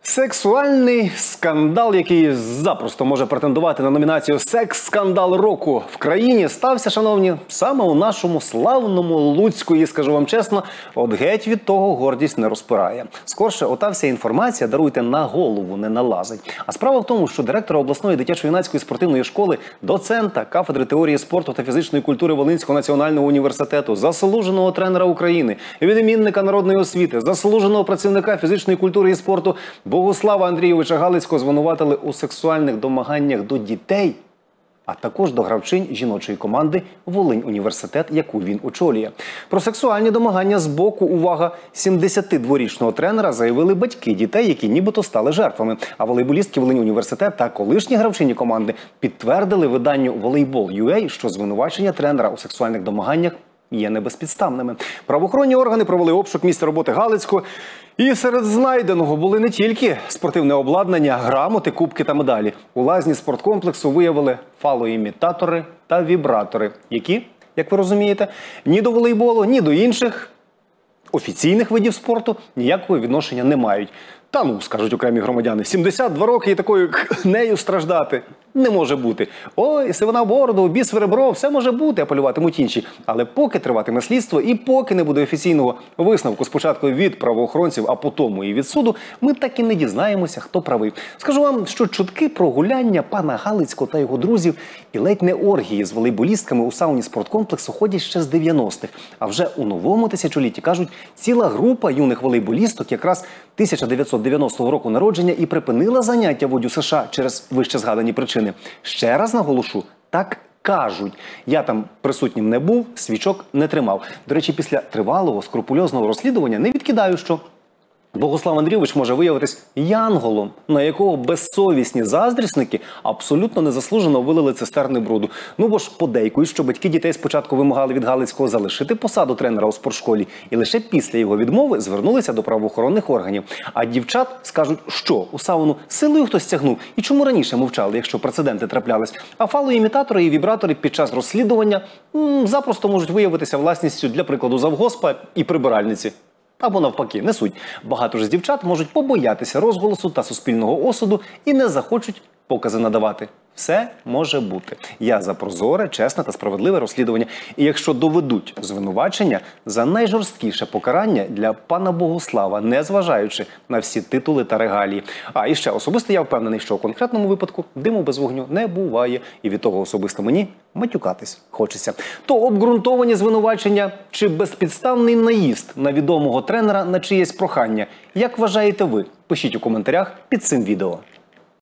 Сексуальний скандал, який запросто може претендувати на номінацію «Секс-скандал року» в країні, стався, шановні, саме у нашому славному Луцьку. І, скажу вам чесно, от геть від того гордість не розпирає. Скорше, ота вся інформація, даруйте, на голову не налазить. А справа в тому, що директора обласної дитячо-юнацької спортивної школи, доцента кафедри теорії спорту та фізичної культури Волинського національного університету, заслуженого тренера України, відмінника народної освіти, заслуженого працівника фізичної культури і спорту Богуслава Андрійовича Галицького звинуватили у сексуальних домаганнях до дітей, а також до гравчинь жіночої команди «Волинь-університет», яку він очолює. Про сексуальні домагання з боку, увага, 72-річного тренера заявили батьки дітей, які нібито стали жертвами. А волейболістки «Волинь-університет» та колишні гравчині команди підтвердили виданню «Волейбол.UA», що звинувачення тренера у сексуальних домаганнях є небезпідставними. Правоохоронні органи провели обшук місця роботи Галицького. І серед знайденого були не тільки спортивне обладнання, грамоти, кубки та медалі. У лазні спорткомплексу виявили фалоімітатори та вібратори, які, як ви розумієте, ні до волейболу, ні до інших офіційних видів спорту ніякого відношення не мають. Та ну, скажуть окремі громадяни, 72 роки і такою нею страждати не може бути. Ой, сивина бороду, біс в ребро, все може бути, апелюватимуть інші. Але поки триватиме слідство і поки не буде офіційного висновку спочатку від правоохоронців, а потім і від суду, ми так і не дізнаємося, хто правий. Скажу вам, що чутки про гуляння пана Галицького та його друзів і ледь не оргії з волейболістками у сауні спорткомплексу ходять ще з 90-х. А вже у новому тисячолітті, кажуть, ціла група юних волейболісток якраз 1990 року народження і припинила заняття в ОДЮ США через вище згадані причини. Ще раз наголошу, так кажуть. Я там присутнім не був, свічок не тримав. До речі, після тривалого, скрупульозного розслідування не відкидаю, що Богуслав Андрійович може виявитись янголом, на якого безсовісні заздрісники абсолютно незаслужено вилили цистерни бруду. Ну бо ж подейкують, що батьки дітей спочатку вимагали від Галицького залишити посаду тренера у спортшколі, і лише після його відмови звернулися до правоохоронних органів. А дівчат скажуть, що у сауну силою хтось тягнув, і чому раніше мовчали, якщо прецеденти траплялись. А фалоімітатори і вібратори під час розслідування запросто можуть виявитися власністю, для прикладу, завгоспа і прибиральниці. Або навпаки, не суть. Багато ж з дівчат можуть побоятися розголосу та суспільного осуду і не захочуть покази надавати. Все може бути. Я за прозоре, чесне та справедливе розслідування. І якщо доведуть звинувачення, за найжорсткіше покарання для пана Богуслава, незважаючи на всі титули та регалії. А і ще особисто я впевнений, що у конкретному випадку диму без вогню не буває. І від того особисто мені матюкатись хочеться. То обґрунтовані звинувачення чи безпідставний наїзд на відомого тренера на чиєсь прохання? Як вважаєте ви? Пишіть у коментарях під цим відео.